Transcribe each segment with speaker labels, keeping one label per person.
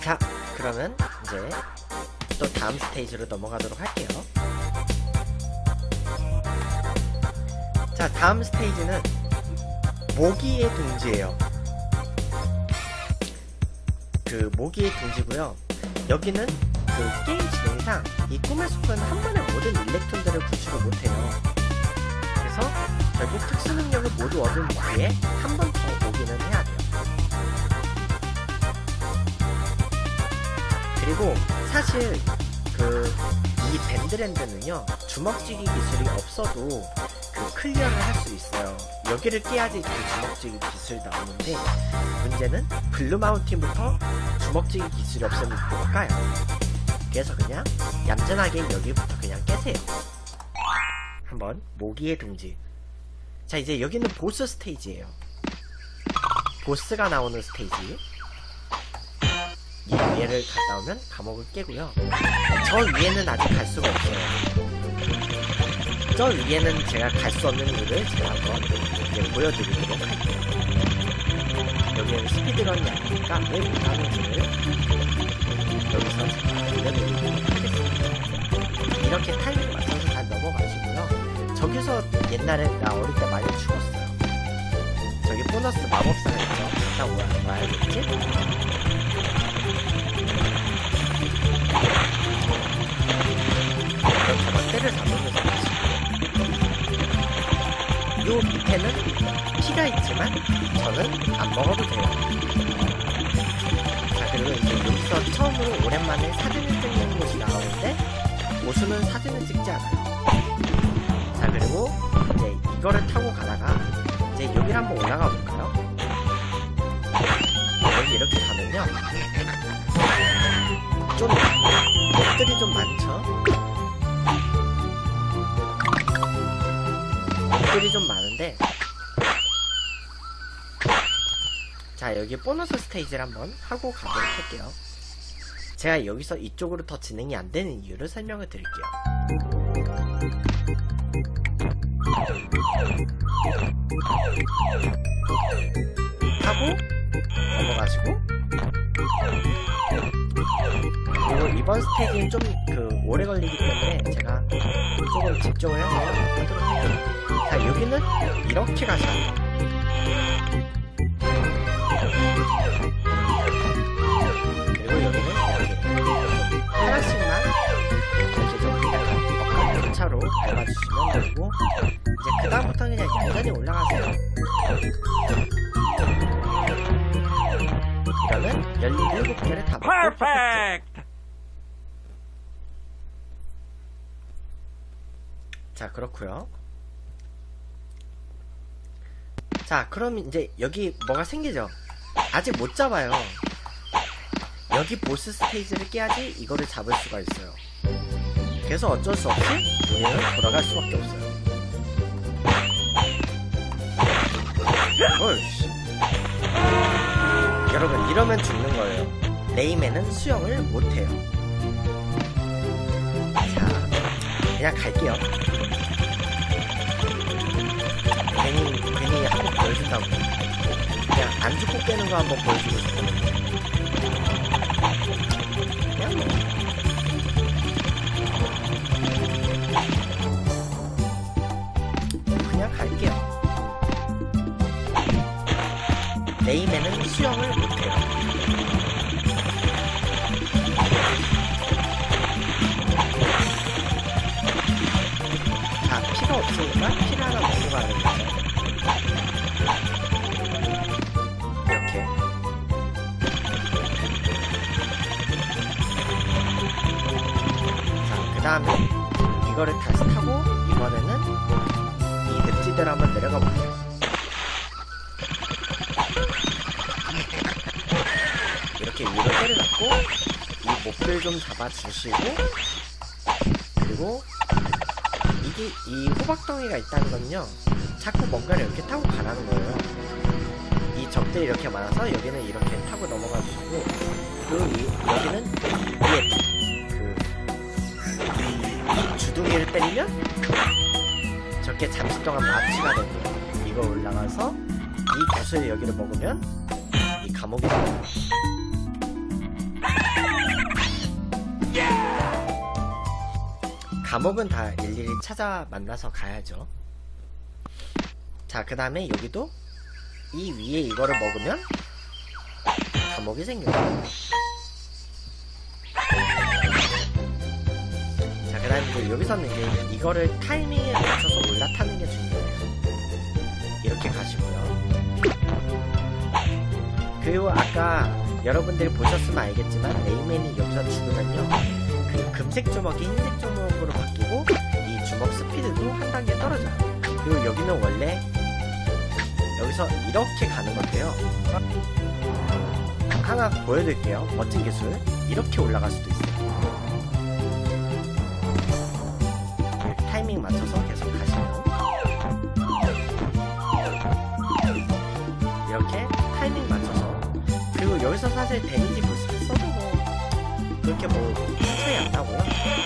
Speaker 1: 자, 그러면 이제 또 다음 스테이지로 넘어가도록 할게요. 자, 다음 스테이지는 모기의 둥지예요. 그 모기의 둥지고요. 여기는 그 게임 진행상 이 꿈의 숲은 한 번에 모든 일렉트론들을 구출을 못해요. 그래서 결국 특수 능력을 모두 얻은 뒤에 한 번 더 오기는 해야 돼요. 그리고 사실 이 밴드랜드는요, 주먹쥐기 기술이 없어도 클리어를 할 수 있어요. 여기를 깨야지 그 주먹쥐기 기술이 나오는데, 문제는 블루마운틴부터 주먹쥐기 기술이 없으면 못 가요. 그래서 그냥 얌전하게 여기부터 그냥 깨세요. 한번 모기의 둥지. 자, 이제 여기는 보스 스테이지예요. 보스가 나오는 스테이지. 이 위에를 갔다 오면 감옥을 깨고요. 저 위에는 아직 갈 수가 없어요. 저 위에는 제가 갈 수 없는 이유를 제가 한번 이제 보여드리도록 할게요. 여기는 스피드런이 아니니까 왜 못하는지를 여기서 제가 알려드리도록 하겠습니다. 이렇게 타이밍 맞춰서 잘 넘어가시고요. 저기서 옛날에 나 어릴 때 많이 죽었어요. 저기 보너스 마법사가 있죠. 갔다 와야겠지? 이렇게 때를 잡으면서 가시고, 요 밑에는 피가 있지만 저는 안 먹어도 돼요. 자, 그리고 이제 여기서 처음으로 오랜만에 사진을 찍는 곳이 나오는데 보수는 사진을 찍지 않아요. 자, 그리고 이제 이거를 타고 가다가 이제 여기를 한번 올라가 볼까요? 여기 이렇게 가면요, 좀 몹들이 좀 많죠? 몹들이 좀 많은데, 자, 여기 보너스 스테이지를 한번 하고 가도록 할게요. 제가 여기서 이쪽으로 더 진행이 안 되는 이유를 설명을 드릴게요. 하고 넘어가시고, 그리고 이번 스테이지는 좀 오래 걸리기 때문에 제가 조금 집중을 해서 하도록 할게요. 자, 여기는 이렇게 가셔야 돼요. 그리고 여기는 이렇게 하나씩만 이렇게 좀 그냥 넉넉차로 밟아주시면 되고, 이제 그 다음부터는 그냥 얌전히 올라가세요. 그러면 17개를 다 먹고 퍼펙트! 자, 그렇구요. 자, 그럼 이제 여기 뭐가 생기죠? 아직 못 잡아요. 여기 보스 스테이지를 깨야지 이거를 잡을 수가 있어요. 그래서 어쩔 수 없이 우리는 돌아갈 수밖에 없어요. 어이씨. 여러분, 이러면 죽는 거예요. 레이맨은 수영을 못해요. 자, 그냥 갈게요. 괜히 한번 보여준다고. 그냥 안 죽고 깨는 거 한번 보여주고 싶어요. 그냥 뭐. 그냥 갈게요. 레이맨은 수영을 못해요. 자, 피가 없으니까 피를 하나 먹고 가야 되겠죠. 이렇게. 자, 그 다음에 이거를 다시 타고 이번에는 이 늪지대로 한번 내려가 볼게요. 이렇게 위로 때려놨고, 이 몹들 좀 잡아주시고, 그리고 이 호박덩이가 있다는 건요, 자꾸 뭔가를 이렇게 타고 가라는 거예요. 이 적들이 이렇게 많아서 여기는 이렇게 타고 넘어가 주시고, 그리고 여기는 위에 이 주둥이를 때리면 저렇게 잠시 동안 마취가 되고요. 이거 올라가서 이 구슬 여기를 먹으면 이 감옥이 됩니다. 감옥은 다 일일이 찾아 만나서 가야죠. 자, 그 다음에 여기도 이 위에 이거를 먹으면 감옥이 생겨요. 자, 그 다음에 여기서는 이제 이거를 타이밍에 맞춰서 올라타는 게 중요해요. 이렇게 가시고요. 그리고 아까 여러분들이 보셨으면 알겠지만 레이맨이 여기서 죽으면요, 그 금색 주먹이 흰색 주먹으로 바뀌고 이 주먹 스피드도 한 단계 떨어져요. 그리고 여기는 원래 여기서 이렇게 가는 건데요, 하나 보여드릴게요. 멋진 기술. 이렇게 올라갈 수도 있어요. 타이밍 맞춰서 계속 가시면 이렇게 타이밍 맞춰서. 그리고 여기서 사실 데미지 부스트 써도 뭐 그렇게 뭐 차이 안 나고요.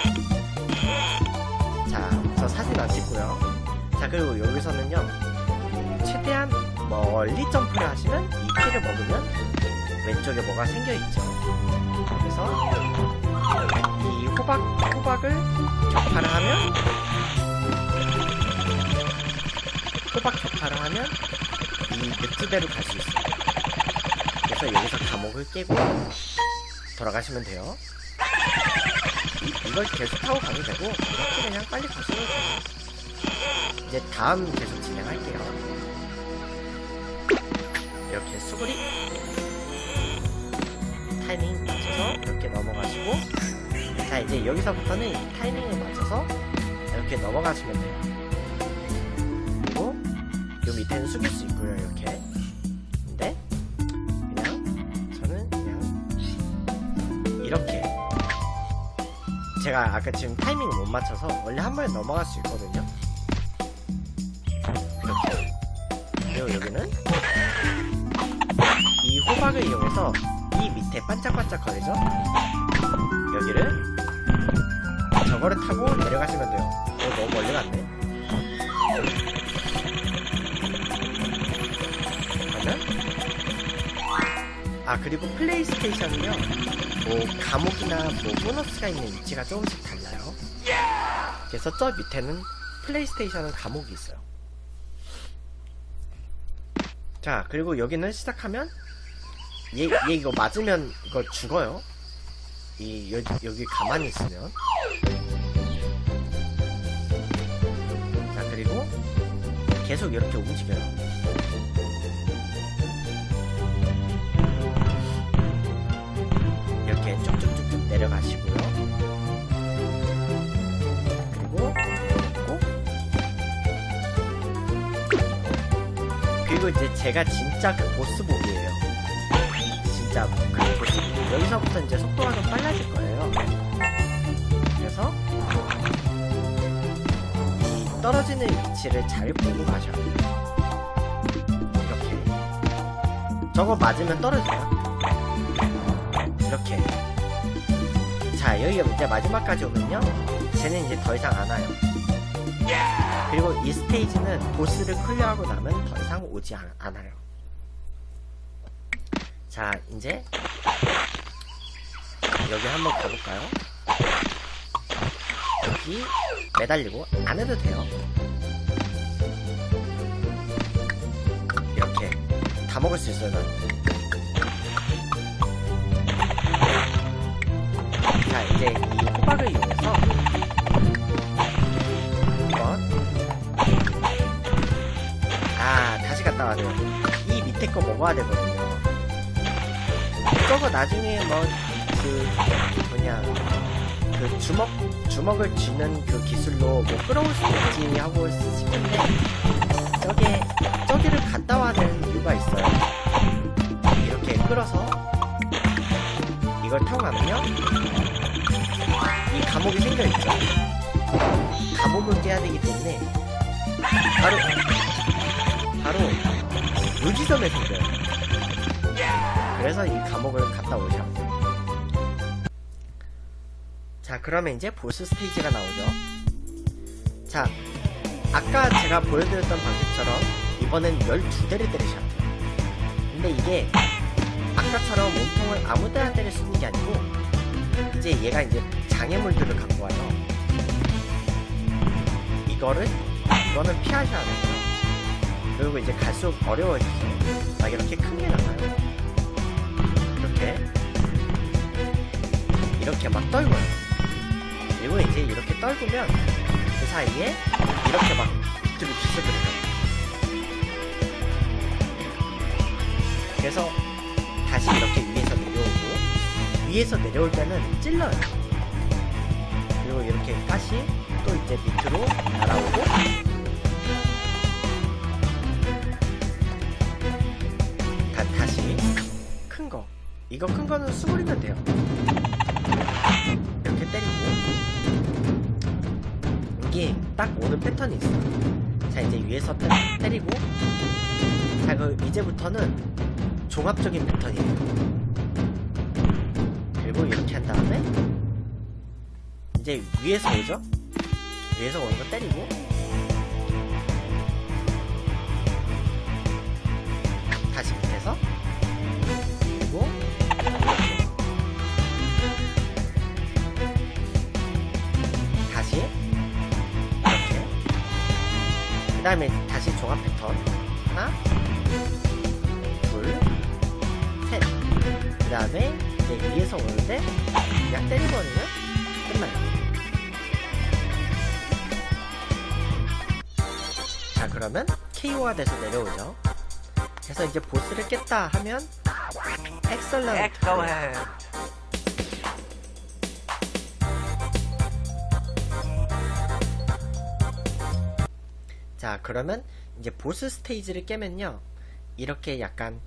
Speaker 1: 자, 저 사진 안 찍고요. 자, 그리고 여기서는요, 최대한 멀리 점프를 하시면 이 키를 먹으면 왼쪽에 뭐가 생겨있죠. 그래서 이 호박을 격파를 하면, 이 늪지대로 갈 수 있어요. 그래서 여기서 감옥을 깨고 돌아가시면 돼요. 이걸 계속 타고 가도 되고, 이렇게 그냥 빨리 가셔도 돼요. 이제 다음 계속 진행할게요. 이렇게 수구리 타이밍 맞춰서 이렇게 넘어가시고, 자, 이제 여기서부터는 이 타이밍에 맞춰서 이렇게 넘어가시면 돼요. 그리고 요 밑에는 숙일 수 있고요, 이렇게. 근데 그냥 저는 그냥 이렇게, 제가 아까 지금 타이밍을 못 맞춰서 원래 한 번에 넘어갈 수 있거든요. 이렇게. 그리고 여기는 이 호박을 이용해서 이 밑에 반짝반짝 거리죠? 여기를 저거를 타고 내려가시면 돼요. 너무 멀리 갔네. 그러면, 아, 그리고 플레이스테이션은요, 뭐 감옥이나 뭐 보너스가 있는 위치가 조금씩 달라요. 그래서 저 밑에는 플레이스테이션은 감옥이 있어요. 자, 그리고 여기는 시작하면 얘 이거 맞으면 이거 죽어요. 여기 가만히 있으면. 자, 그리고 계속 이렇게 움직여요. 이렇게 쭉쭉쭉쭉 내려가시고요. 그리고 이제 제가 진짜 그 보스복이에요. 진짜 그 보스복. 여기서부터 이제 속도가 좀 빨라질 거예요. 그래서 이 떨어지는 위치를 잘 보고 가셔야 돼요. 이렇게. 저거 맞으면 떨어져요. 이렇게. 자, 여기가 이제 마지막까지 오면요, 쟤는 이제 더 이상 안 와요. 그리고 이 스테이지는 보스를 클리어하고 나면 더 이상 오지 않아요. 자, 이제 여기 한번 가볼까요? 여기 매달리고 안 해도 돼요. 이렇게 다 먹을 수 있어요, 난. 자, 이제 이 호박을 이용해서 다시 갔다 와야 돼요. 이 밑에 거 먹어야 되거든요. 저거 나중에 뭐 주먹을 쥐는 그 기술로 뭐 끌어올 수 있지 하고 싶은데, 저기를 갔다 와야 되는 이유가 있어요. 이렇게 끌어서 이걸 타고 가면요, 이 감옥이 생겨있죠. 감옥을 깨야 되기 때문에 바로 요 지점에 생겨요. 그래서 이 감옥을 갔다 오죠. 자, 그러면 이제 보스 스테이지가 나오죠. 자, 아까 제가 보여드렸던 방식처럼 이번엔 12대를 때리셔야 돼요. 근데 이게 아까처럼 몸통을 아무 데나 때릴 수 있는 게 아니고, 이제 얘가 이제 장애물들을 갖고 와요. 이거는 피하셔야 돼요. 그리고 이제 갈수록 어려워지죠. 막 이렇게 큰 게 나와요. 이렇게 막 떨궈요. 그리고 이제 이렇게 떨구면 그 사이에 이렇게 막 밑으로 기스들어요. 그래서 다시 이렇게 위에서 내려오고, 위에서 내려올 때는 찔러요. 그리고 이렇게 가시 또 이제 밑으로 날아오고, 다시 큰 거, 이거 큰 거는 수그리면 돼요. 이렇게 때리고, 이게 딱 오는 패턴이 있어요. 자, 이제 위에서 때리고, 자, 이제부터는 종합적인 패턴이에요. 그리고 이렇게 한 다음에 이제 위에서 오죠? 위에서 오는 거 때리고, 다시 밑에서, 그리고 이렇게 다시 이렇게, 그 다음에 다시 종합 패턴 하나, 둘, 셋. 그 다음에 이제 위에서 오는데 그냥 때려버리면 끝나요. 자, 그러면 KO가 돼서 내려오죠. 그래서 이제 보스를 깼다 하면 엑셀런트. 자, 그러면 이제 보스 스테이지를 깨면요, 이렇게 약간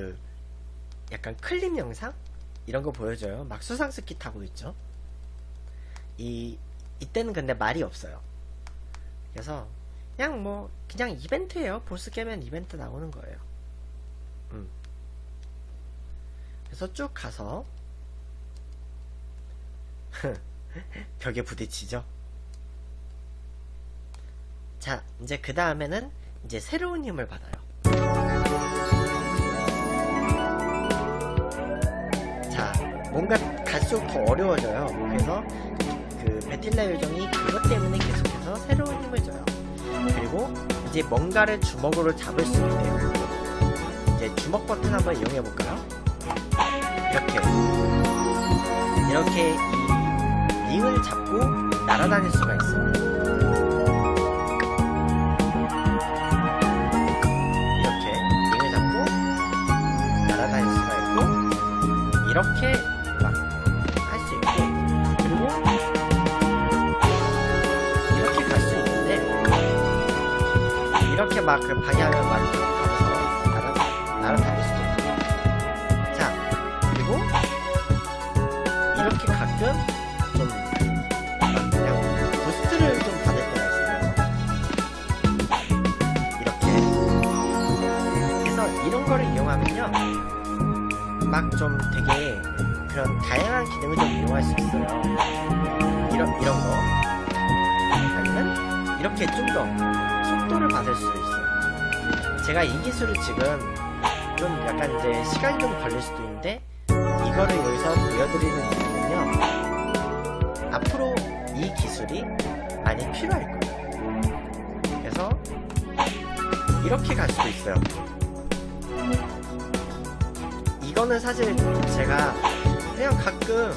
Speaker 1: 클립 영상? 이런 거 보여줘요. 막 수상스키 타고 있죠. 이때는 근데 말이 없어요. 그래서 그냥 이벤트예요. 보스 깨면 이벤트 나오는 거예요. 그래서 쭉 가서 벽에 부딪히죠. 자, 이제 그 다음에는 이제 새로운 힘을 받아요. 자, 뭔가 갈수록 더 어려워져요. 그래서 그 베틸라 요정이 그것 때문에 계속해서 새로운 힘을 줘요. 그리고 이제 뭔가를 주먹으로 잡을 수 있대요. 이제 주먹 버튼 한번 이용해 볼까요? 이렇게 이 링을 잡고 날아다닐 수가 있어요. 이렇게 링을 잡고 날아다닐 수가 있고, 이렇게 막 할 수 있고, 그리고 이렇게 갈 수 있는데, 이렇게 막 그 방향을 막 가면서 날아다닐 수도 있고. 자, 그리고 이렇게 가끔 좀 그냥 부스트를 좀 받을 때가 있어요. 이렇게. 그래서 이런 거를 이용하면요, 막 좀 되게 그런 다양한 기능을 좀 이용할 수 있어요. 이런 거. 아니면 이렇게 좀 더 속도를 받을 수 있어요. 제가 이 기술을 지금 좀 약간 이제 시간이 좀 걸릴 수도 있는데, 이거를 여기서 보여드리는 이유는요, 앞으로 이 기술이 많이 필요할 거예요. 그래서 이렇게 갈 수도 있어요. 이거는 사실 제가 그냥 가끔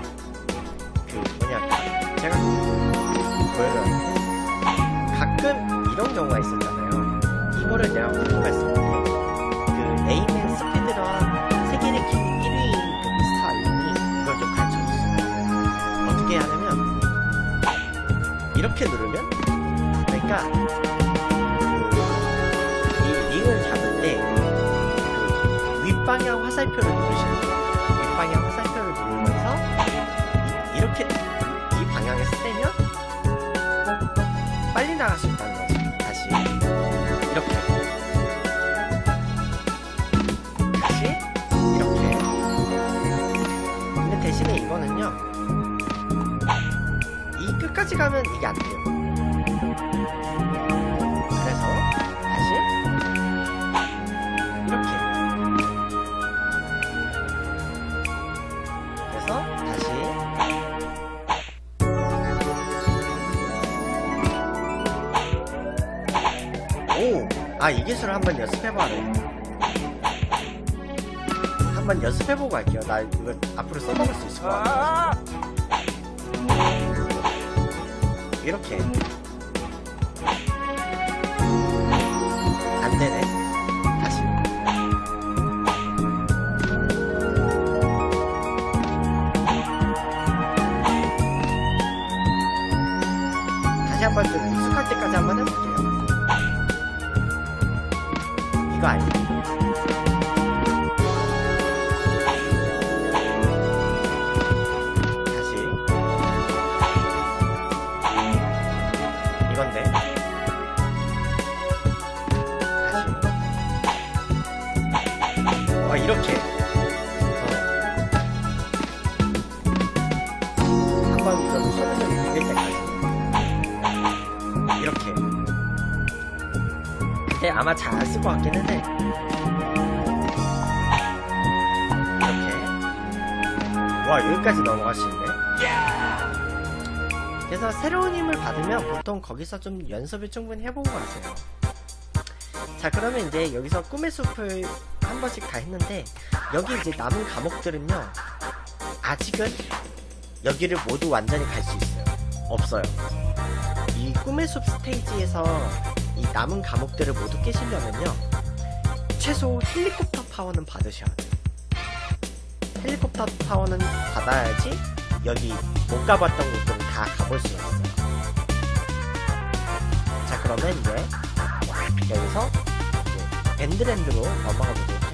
Speaker 1: 제가 보여드려요. 가끔 이런 경우가 있었잖아요. 이거를 내가 궁금했을 때, 네임앤 스피드런 세계의 1위인 그 미스터 알림이 이걸 좀 가르쳐줬어요. 어떻게 하냐면, 이렇게 누르면, 그러니까 이 링을 잡을 때 윗방향 화살표를 누르시는 거예요. 윗방향 화살표를 누르면서 이렇게 이 방향에서 떼면 빨리 나갈 수 있다는 거죠. 다시 이렇게, 다시 이렇게. 근데 대신에 이거는요, 이 끝까지 가면 이게 안 돼요. 그래서 다시 이렇게. 그래서 다시 아, 이 기술을 한번 연습해봐야 돼. 한번 연습해보고 갈게요. 나 이거 앞으로 써먹을 수 있을 것 같아. 이렇게 안되네. 다시 한번 좀 익숙할 때까지 한번 해볼게요. 이거 아니에요. 이건데 다시 이렇게 한번 좀 손을 좀 비빌 때까지 이렇게. 근데 아마 잘 안 쓸 것 같기는 해. 이렇게. 와, 여기까지 넘어갈 수 있네. 그래서 새로운 힘을 받으면 보통 거기서 좀 연습을 충분히 해보고 가세요. 자, 그러면 이제 여기서 꿈의 숲을 한 번씩 다 했는데, 여기 이제 남은 과목들은요, 아직은 여기를 모두 완전히 갈 수 있어요. 없어요. 이 꿈의 숲 스테이지에서 이 남은 과목들을 모두 깨시려면요, 최소 헬리콥터 파워는 받으셔야 돼요. 헬리콥터 파워는 받아야지 여기 못 가봤던 곳들은 다 가볼 수 있어요. 자, 그러면 이제 여기서 밴드랜드로 넘어가 보도록